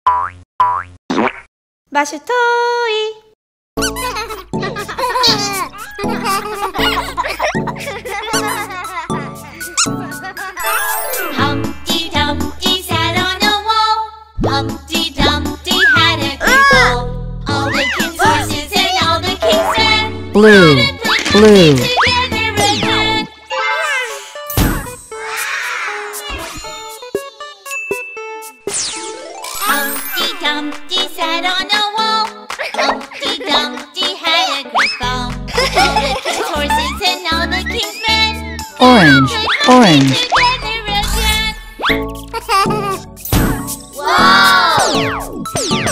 마실 토이. Humpty Dumpty sat on a wall. Humpty Dumpty had a great fall. All the king's horses and all the king's men Blue, blue. together again. Humpty Dumpty sat on a wall. Humpty Dumpty had a great fall. All the king's horses and all the king's men Orange, orange. together again. Wow!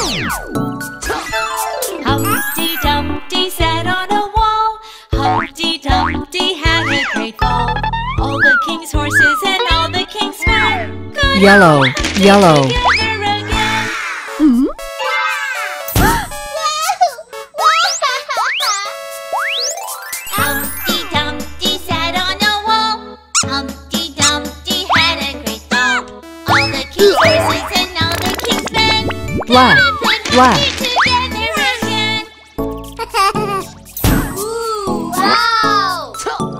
Humpty Dumpty sat on a wall. Humpty Dumpty had a great fall. All the king's horses and all the king's men couldn't Yellow, yellow. together again. Humpty Dumpty sat on a wall. Humpty Dumpty had a great fall. All the king's horses and all the king's men Black, couldn't put black. Humpty together again. Ooh, wow!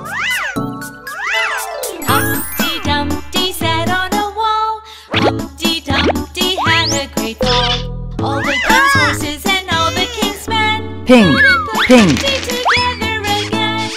Humpty Dumpty sat on a wall. Humpty Dumpty had a great fall. All the king's horses and all the king's men Pink, couldn't put pink. Humpty together again.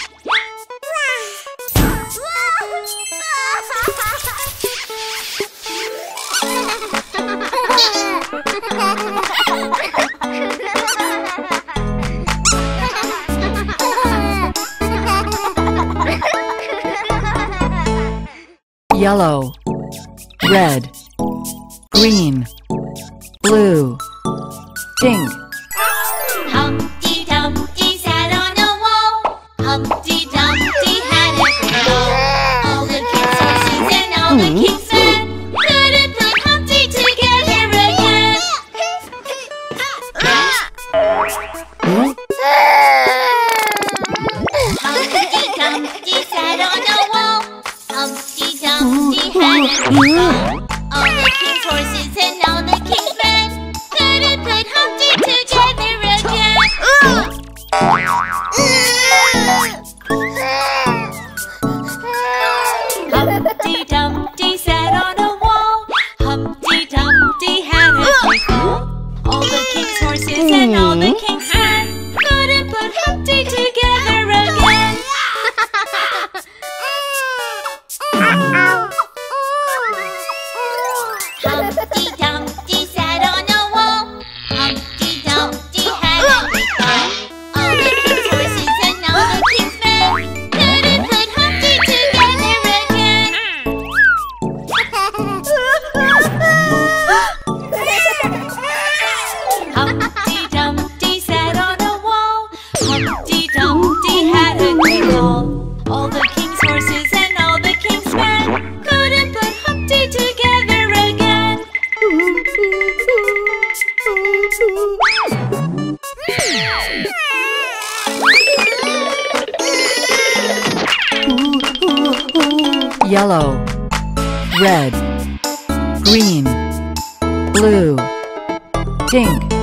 Yellow, red, green, blue, pink. Humpty Dumpty sat on a wall. Humpty Dumpty had a great fall. All the king's horses and all the king's men couldn't put Humpty together again. Humpty Dumpty sat on a wall. Humpty Dumpty had a great fall. All the king's horses and all the king's men couldn't put Humpty together again. Humpty Dumpty sat on a wall. Humpty Dumpty had a great fall. All the king's horses and all the king's men couldn't put Humpty together again. Humpty Dumpty sat on a wall. Humpty Dumpty had a great fall. All the king's horses and all the king's men couldn't put Humpty together again. Humpty Dumpty sat on a wall. Humpty Dumpty had a great fall. All the king's horses and all the king's men couldn't put Humpty together again. Yellow, red, green, blue, pink.